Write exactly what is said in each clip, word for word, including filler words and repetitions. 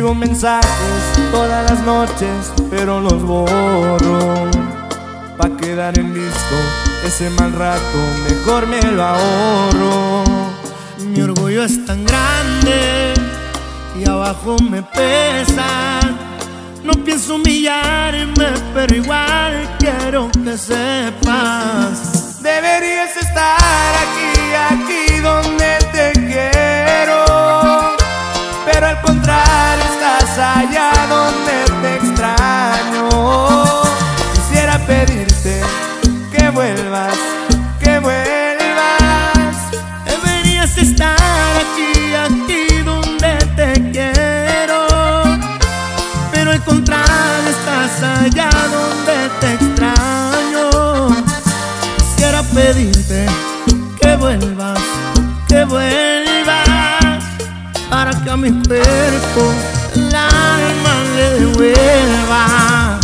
escribo mensajes todas las noches, pero los borro. Pa' quedar en visto ese mal rato, mejor me lo ahorro. Mi orgullo es tan grande y abajo me pesa. No pienso humillarme, pero igual quiero que sepas. Deberías estar aquí, aquí donde te quiero, pero al contrario estás allá donde te extraño. Quisiera pedirte que vuelvas, que vuelvas. Deberías estar aquí, aquí donde te quiero, pero al contrario estás allá donde te extraño. Quisiera pedirte que vuelvas, que vuelvas, para que a mi cuerpo el alma le devuelva.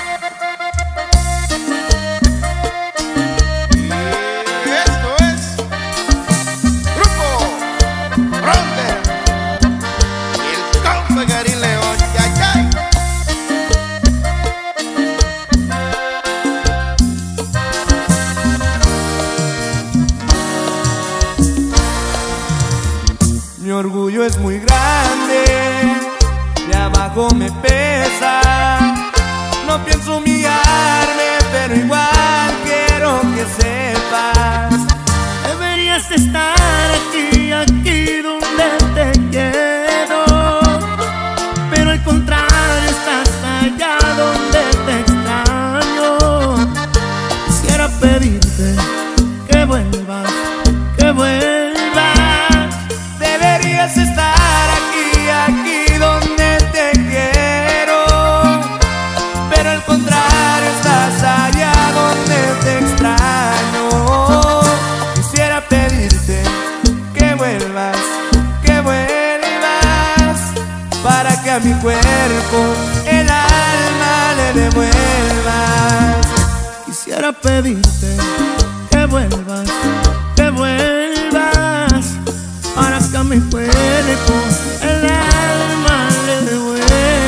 Mi orgullo es muy grande, de abajo me pesa. No pienso humillarme, pero igual quiero que sepas. Deberías estar aquí, aquí donde te quiero, pero al contrario estás allá donde te extraño. Quisiera pedirte que vuelvas, que vuelvas. Deberías estar aquí, aquí donde te quiero, pero al contrario estás allá donde te extraño. Quisiera pedirte que vuelvas, que vuelvas, para que a mi cuerpo el alma le devuelvas. Quisiera pedirte que vuelvas, que vuelvas, para que a mi cuerpo el alma le devuelvas.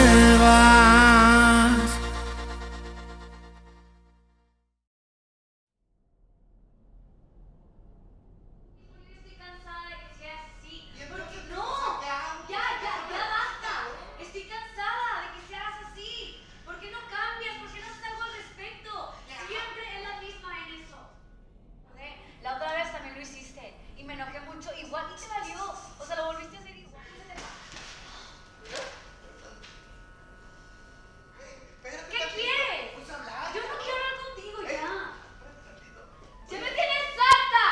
Estoy cansada de que seas así. ¿Por qué no? Ya, ya, ya basta. Estoy cansada de que seas así. ¿Por qué no cambias? ¿Por qué no haces algo al respecto? Siempre es la misma en eso. Joder, la otra vez también lo hiciste y me enojé mucho. Igual y te valió. O sea, lo volviste a hacer igual. ¿Qué quieres? Yo no quiero hablar contigo ya. ¡Ya me tienes harta!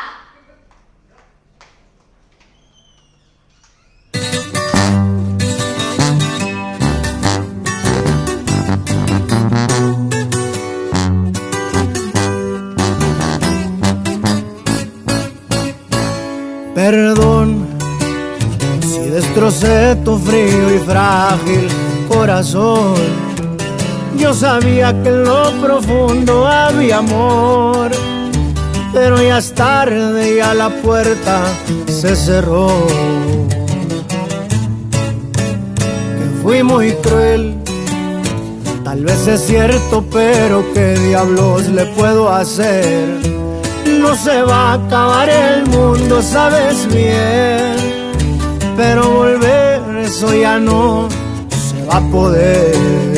Perdón si destrocé tu frío y frágil corazón. Yo sabía que en lo profundo había amor, pero ya es tarde, ya la puerta se cerró. Que fui muy cruel, tal vez es cierto, pero ¿qué diablos le puedo hacer? No se va a acabar el mundo, sabes bien, pero volver, eso ya no se va a poder.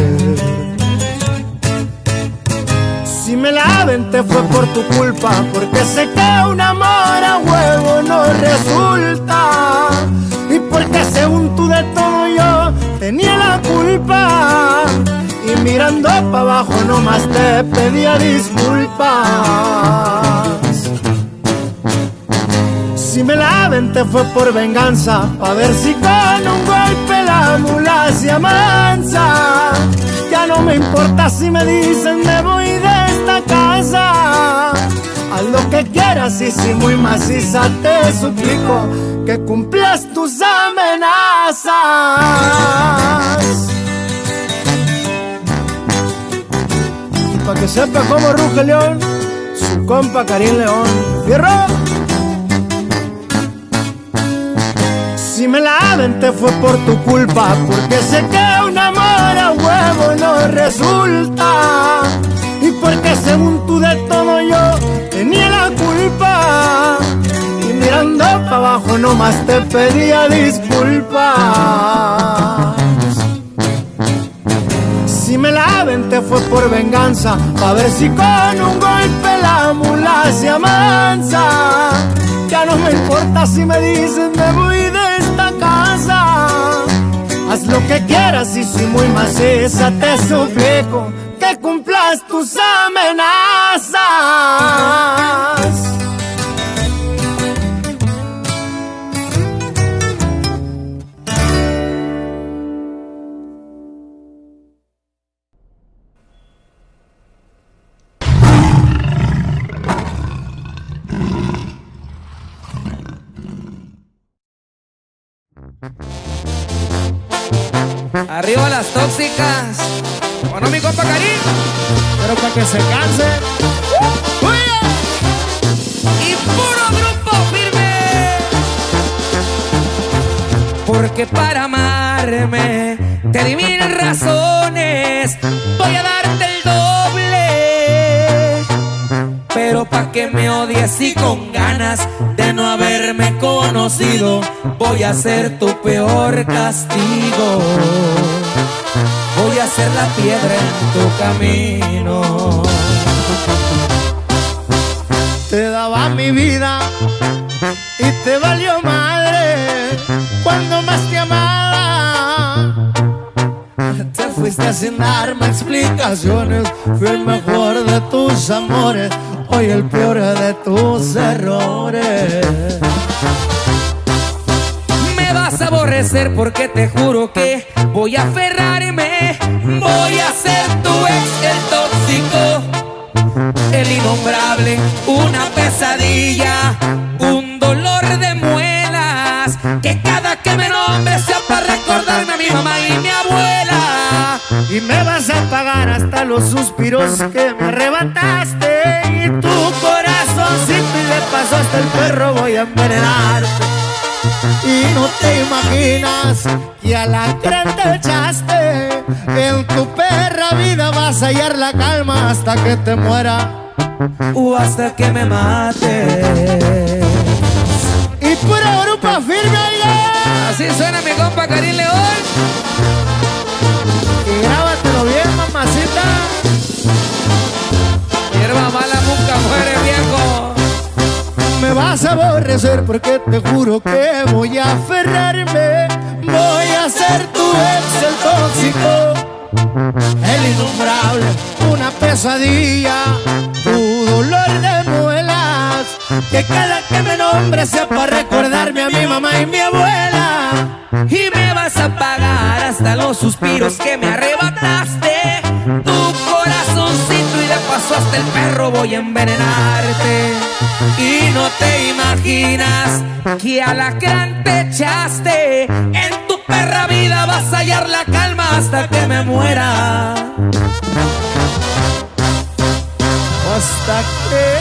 Si me la aventé fue por tu culpa, porque sé que un amor a huevo no resulta, y porque según tú de todo yo tenía la culpa, y mirando para abajo nomás te pedía disculpas. Si me la aventé fue por venganza, pa' ver si con un golpe la mula se amansa. Ya no me importa si me dicen me voy de esta casa. Haz lo que quieras y si muy maciza te suplico que cumplas tus amenazas. Y pa' que sepa cómo ruge León, su compa Karim León. ¡Fierro! Si me la aventé fue por tu culpa, porque sé que un amor a huevo no resulta, y porque según tú de todo yo tenía la culpa, y mirando para abajo nomás te pedía disculpas. Si me la aventé fue por venganza, pa' ver si con un golpe la mula se amansa. Ya no me importa si me dicen me voy de esta casa. Haz lo que quieras y soy muy maciza, te suplico que cumplas tus amenazas. Arriba las tóxicas. Bueno, mi compa Karim, pero para que se canse. ¡Uh! Y puro grupo firme. Porque para amarme te di mil razones, voy a darte el doble. Pero pa' que me odies y con ganas de no haberme conocido, voy a ser tu peor castigo. Voy a ser la piedra en tu camino. Te daba mi vida y te valió madre cuando más te amaba. Te fuiste sin darme explicaciones, fui el mejor de tus amores, hoy el peor de tus errores. Me vas a aborrecer porque te juro que voy a aferrarme, voy a ser tu ex, el tóxico, el innombrable, una pesadilla, un dolor de muelas, que cada que me nombre sea para recordarme a mi mamá y mi abuela. Y me vas a pagar hasta los suspiros que me arrebataste, y tu corazoncito y de paso hasta el perro voy a envenenarte. Y no te imaginas que a la creen te echaste, en tu perra vida vas a hallar la calma hasta que te muera o hasta que me mate. Y pura grupa firme, oiga. Así suena mi compa Karim León. Y grábatelo bien, mamacita. Hierba mala nunca muere, viejo. Me vas a aborrecer porque te juro que voy a aferrarme, voy a ser tu ex, el tóxico, el innombrable, una pesadilla, tu dolor de muelas, que cada que me nombre sea para recordarme a mi mamá y mi abuela. Y me vas a pagar hasta los suspiros que me arrebataste, tu corazoncito y de paso hasta el perro voy a envenenarte. Y no te imaginas que alacrán te echaste, en tu perra vida vas a hallar la calma hasta que me muera. O hasta que...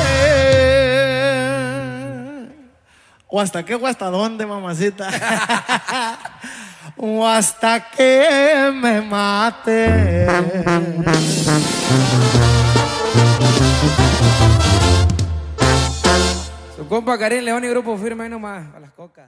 O hasta qué o hasta dónde, mamacita. O hasta que me mate. Su compa Karim León y grupo firme ahí nomás, a las cocas.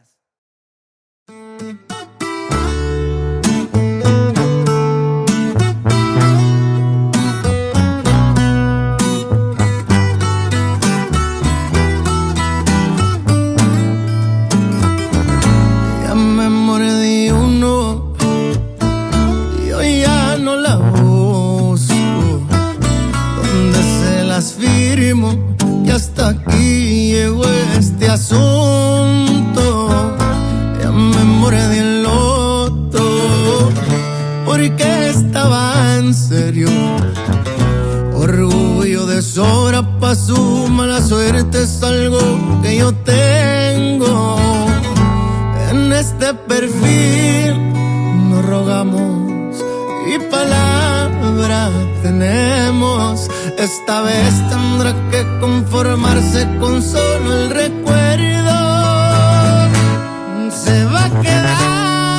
Ya me mordí uno y hoy ya no la busco. Donde se las firmo que hasta aquí llegó este asunto. Ya me mordí el otro porque estaba en serio. Orgullo de sobra pa' su mala suerte es algo que yo tengo. En este perfil nos rogamos y palabra tenemos. Esta vez tendrá que conformarse con solo el recuerdo. Se va a quedar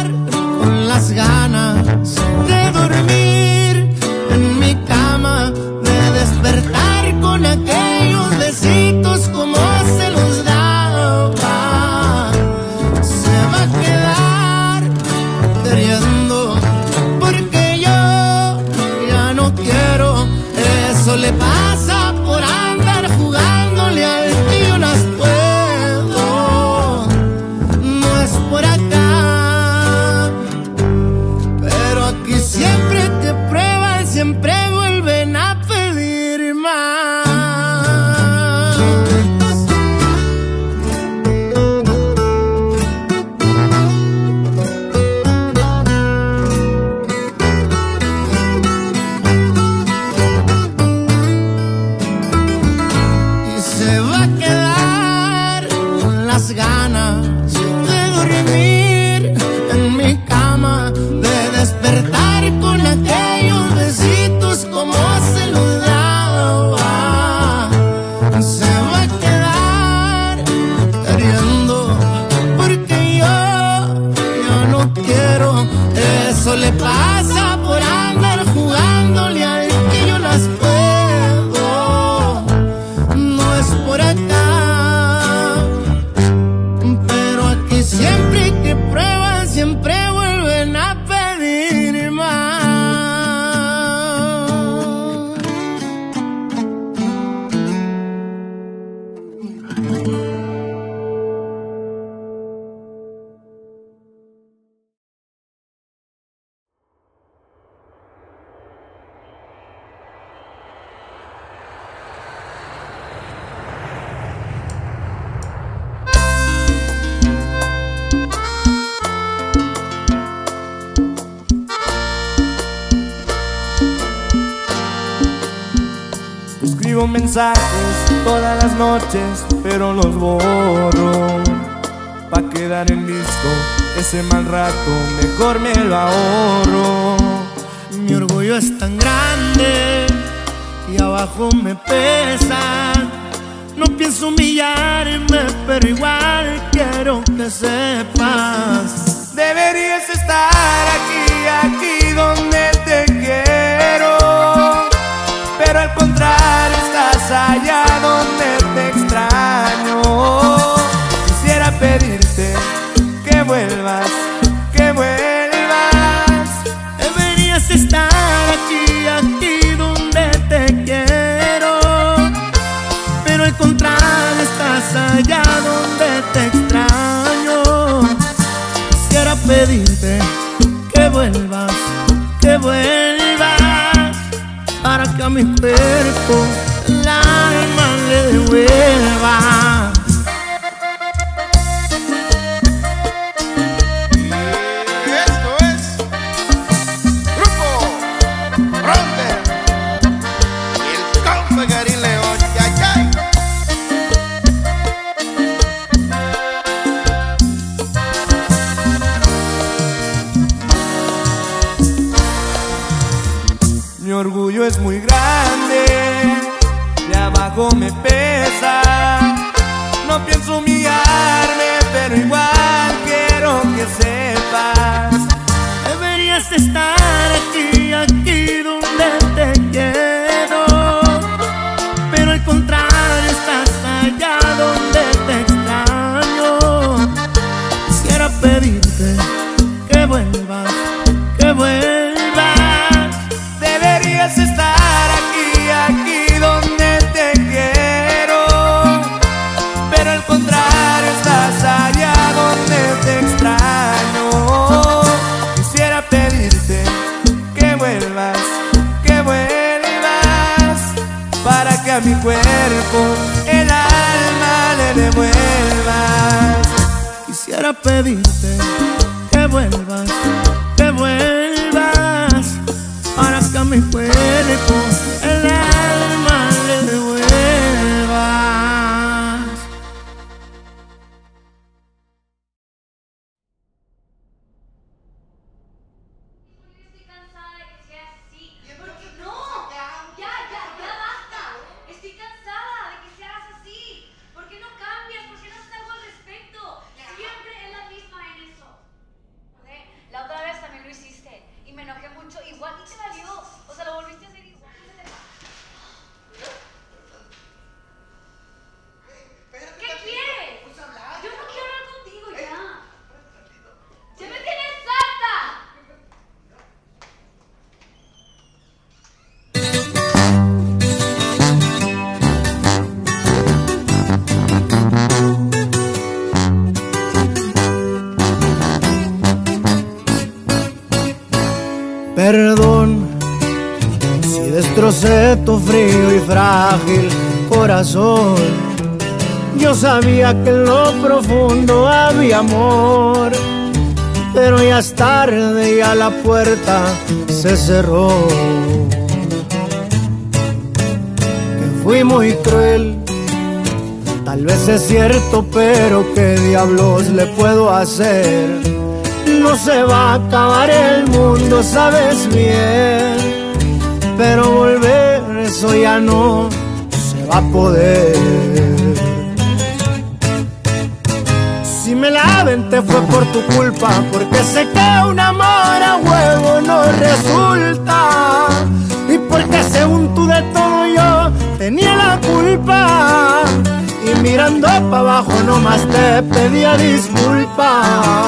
las ganas de dormir en mi cama, de despertar con aquellos besitos como se los daba. Se va a quedar queriendo porque yo, yo no quiero. Eso le pasa por andar jugándole al que yo las puedo. No es por acá, pero aquí siempre que prueban, siempre vuelven a pedir más. Escribo mensajes todas las noches, pero los borro. Pa' quedar en visto ese mal rato, mejor me lo ahorro. Mi orgullo es tan grande y abajo me pesa. No pienso humillarme, pero igual quiero que sepas. Deberías estar aquí, aquí donde te quiero, pero al contrario estás allá donde te extraño. Quisiera pedirte que vuelvas, que vuelvas. Deberías estar aquí, aquí donde te quiero, pero al contrario estás allá donde te extraño. Quisiera pedirte que vuelvas, que vuelvas, para que a mi cuerpo el alma le devuelva. Mi orgullo es muy grande, de abajo me pesa. No pienso humillarme, pero igual quiero que sepas. Deberías estar aquí, aquí donde te quiero, pero al contrario estás allá donde te extraño. Quisiera pedirte que vuelvas, que vuelvas. Estar aquí, aquí donde te quiero, pero al contrario estás allá donde te extraño. Quisiera pedirte que vuelvas, que vuelvas, para que a mi cuerpo el alma le devuelvas. Quisiera pedirte que vuelvas, que vuelvas, para que a mi cuerpo el alma le devuelvas. Estoy cansada de que seas así. ¿Por qué no? Ya, ya, ya basta. Estoy cansada de que seas así. ¿Por qué no cambias? ¿Por qué no haces algo al respecto? Siempre es la misma en eso. Joder, la otra vez también lo hiciste y me enojé mucho. Igual y te valió. O sea, lo volviste a hacer igual. ¿Qué quieres? Yo no quiero hablar contigo ya. ¡Ya me tienes harta! Perdón si destrocé tu frío y frágil corazón. Yo sabía que en lo profundo había amor, pero ya es tarde, ya la puerta se cerró. Que fui muy cruel, Tal vez es cierto, pero ¿qué diablos le puedo hacer? No se va a acabar el mundo, sabes bien, pero volver eso ya no se va a poder. Si me la aventé fue por tu culpa, porque sé que un amor a huevo no resulta, y porque según tú de todo yo tenía la culpa, y mirando para abajo nomás te pedía disculpas.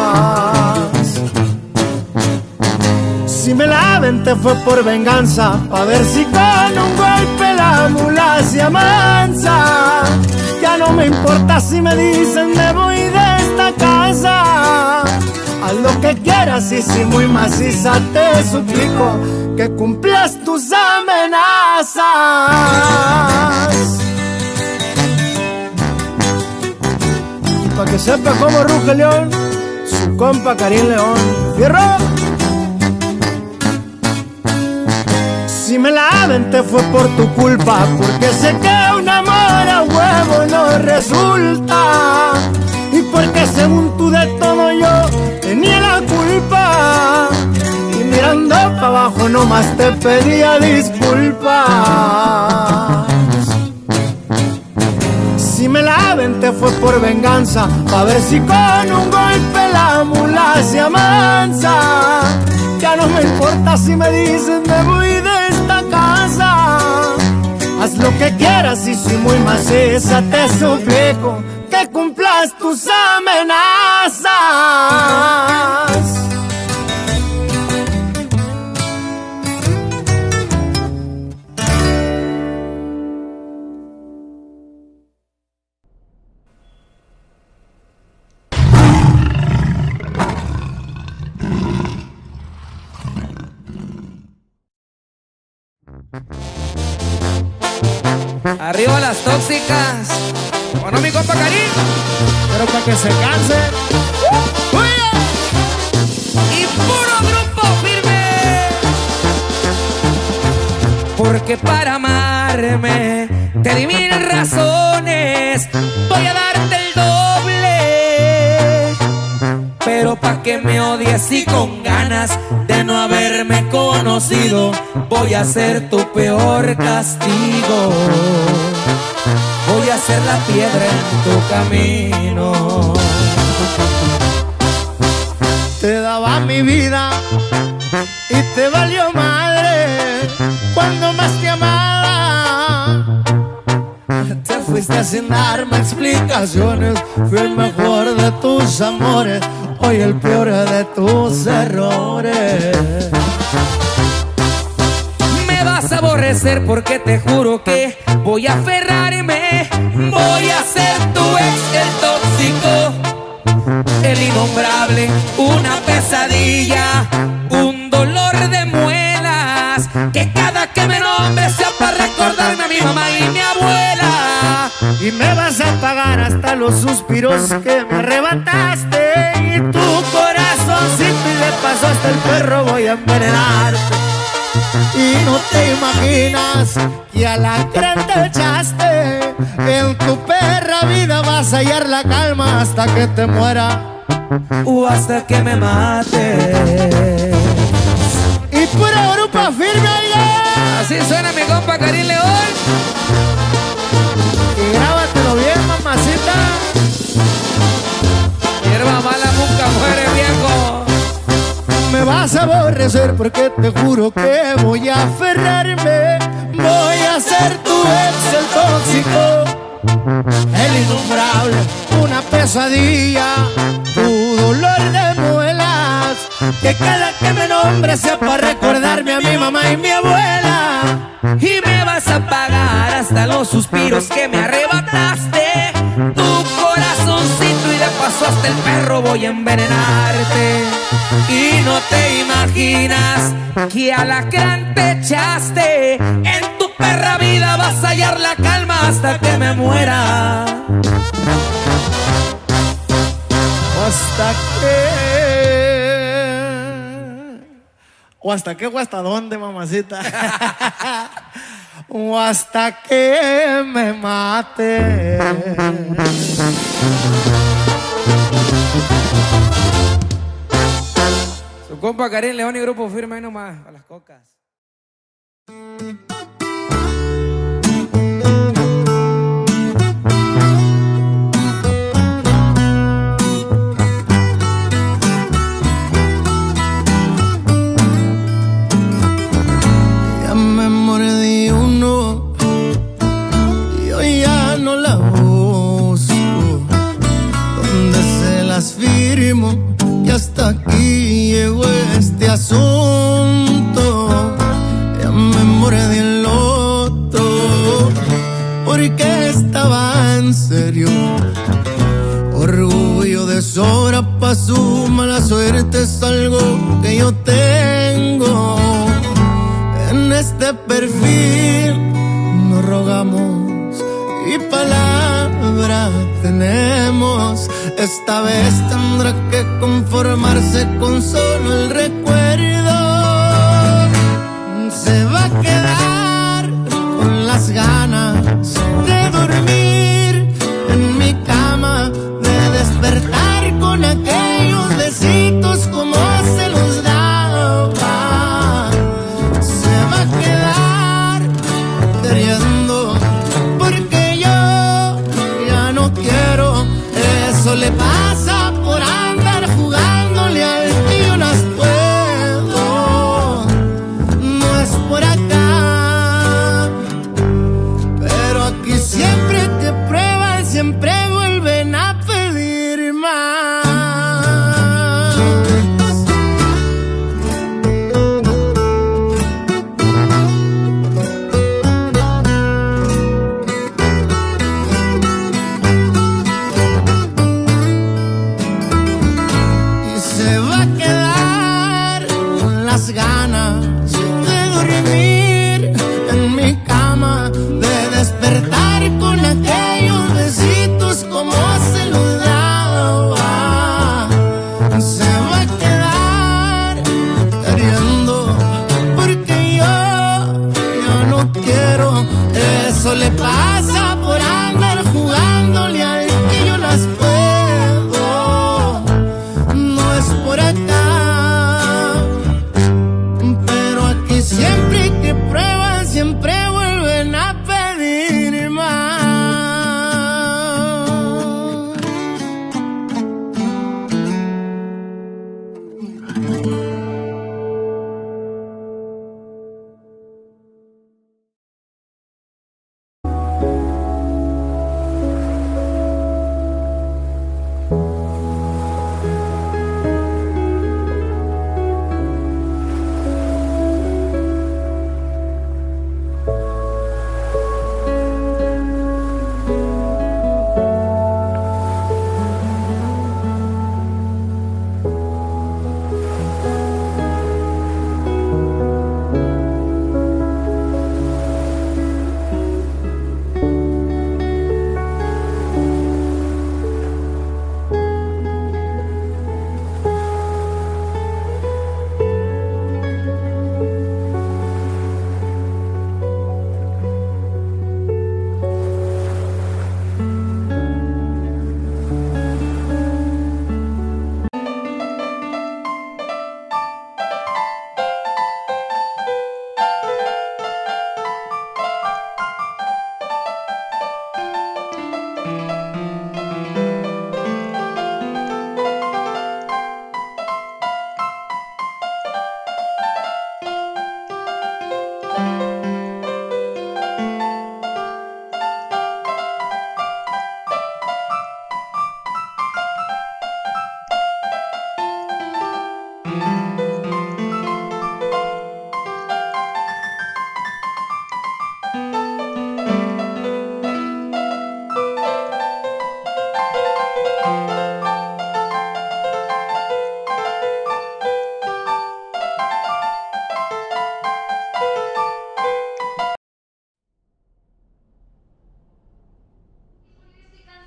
Si me la aventé fue por venganza, pa' ver si con un golpe la mula se amansa. Ya no me importa si me dicen me voy de esta casa. Haz lo que quieras y si muy maciza te suplico que cumplas tus amenazas. Y pa' que sepa cómo ruge el león, su compa Karim León. ¡Fierro! Si me la aventé fue por tu culpa, porque sé que un amor a huevo no resulta, y porque según tú de todo yo tenía la culpa, y mirando para abajo nomás te pedía disculpas. Si me la aventé fue por venganza, pa' ver si con un golpe la mula se amansa. Ya no me importa si me dicen me voy de esta casa. Haz lo que quieras y si muy maciza te suplico que cumplas tus amenazas. Arriba las tóxicas. Bueno, mi compa Karim, pero para que se canse. ¡Uh! Y puro grupo firme. Porque para amarme te di mil razones, voy a darte el doble. Pero pa' que me odies y con ganas de no haberme conocido, voy a ser tu peor castigo. Voy a ser la piedra en tu camino. Te daba mi vida y te valió madre cuando más te amaba. Te fuiste sin darme explicaciones, fui el mejor de tus amores, hoy el peor de tus errores. Me vas a aborrecer porque te juro que voy a aferrarme, voy a ser tu ex, el tóxico, el innombrable, una pesadilla, un dolor de muelas, que cada que me nombre sea para recordarme a mi mamá y mi abuela. Y me vas a pagar hasta los suspiros que me arrebataste, y tu corazoncito y de paso hasta el perro voy a envenenarte. Y no te imaginas que a la gran te echaste, en tu perra vida vas a hallar la calma hasta que te muera o hasta que me mate. Y pura grupo firme, oiga. Así suena mi compa Karim León. Y grábatelo bien, mamacita. Hierba mala nunca muere, viejo. Me vas a aborrecer porque te juro que voy a aferrarme, voy a ser tu ex, el tóxico, el innombrable, una pesadilla, tu dolor de muelas, que cada que me nombre sea para recordarme a mi mamá y mi abuela. Y me vas a pagar hasta los suspiros que me arrebataste, tu corazoncito y de paso hasta el perro voy a envenenarte. Y no te imaginas que alacrán te echaste, en tu perra vida vas a hallar la calma hasta que me muera. ¿Hasta qué? ¿O hasta qué o hasta dónde, mamacita? o hasta que me mate. Su compa Karim León y Grupo Firme ahí nomás, a las cocas. Ya me mordí uno y hoy ya no la busco. Donde se las firmo y hasta aquí llegó este asunto. Ya me mordí el otro porque estaba en serio. Orgullo de sobra pa' su mala suerte es algo que yo tengo. En este perfil nos rogamos y palabra tenemos. Esta vez tendrá que conformarse con solo el recuerdo. Se va a quedar con las ganas de dormir en mi cama, de despertar con aquellos besitos como se los daba. Se va a quedar queriendo porque yo ya no quiero. Eso le pasa por andar jugándole al que yo las puedo. No es por acá, pero aquí siempre que prueban, siempre vuelven a pedir más. Y se va a quedar con las ganas de dormir en mi cama, de despertar con aquellos besitos como se los daba. Se va a quedar queriendo porque yo ya no quiero. Eso le pasa por andar jugándole al que yo las puedo. No es por acá, pero aquí siempre que prueban, siempre vuelven a pedir más.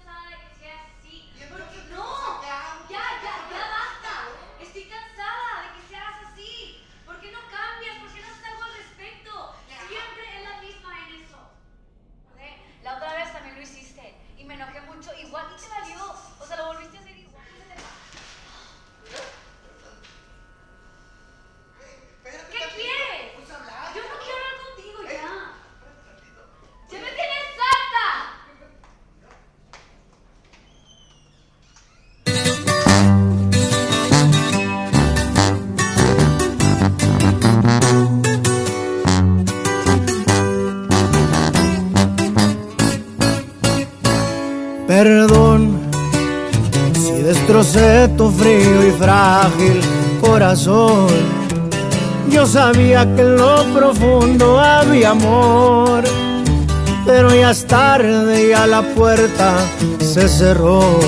No, ya, ya, ya basta. Estoy cansada de destrocé tu frío y frágil corazón. Yo sabía que en lo profundo había amor, pero ya es tarde y a la puerta se cerró.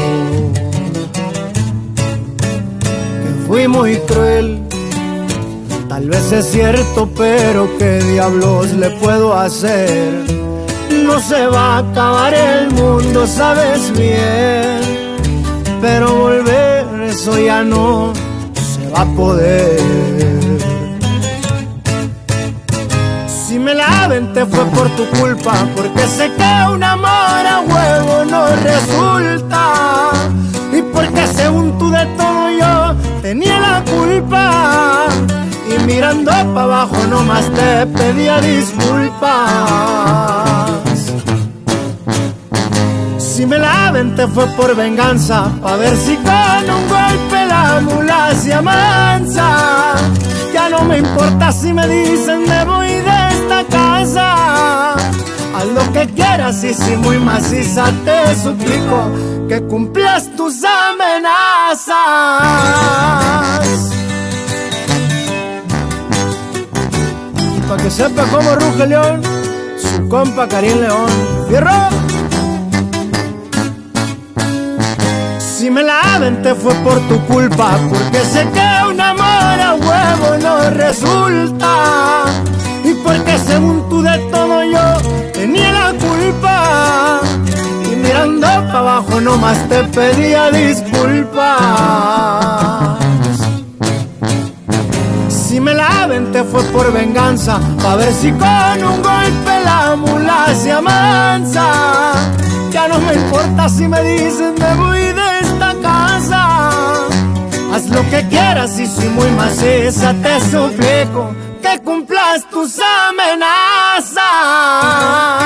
Que fui muy cruel, tal vez es cierto, pero ¿qué diablos le puedo hacer? No se va a acabar el mundo, sabes bien, pero volver eso ya no se va a poder. Si me la aventé fue por tu culpa, porque sé que un amor a huevo no resulta, y porque según tú de todo yo tenía la culpa, y mirando para abajo nomás te pedía disculpas. Si me la aventé fue por venganza, pa' ver si con un golpe la mula se amansa. Ya no me importa si me dicen me voy de esta casa. Haz lo que quieras y si muy maciza te suplico que cumplas tus amenazas. Y pa' que sepa cómo ruge el león, su compa Karim León. ¡Fierro! Si me la aventé fue por tu culpa, porque sé que un amor a huevo no resulta, y porque según tú de todo yo tenía la culpa, y mirando para abajo nomás te pedía disculpas. Si me la aventé fue por venganza, pa' ver si con un golpe la mula se amansa. Ya no me importa si me dicen me voy de esta casa. Haz lo que quieras y si muy maciza te suplico que cumplas tus amenazas.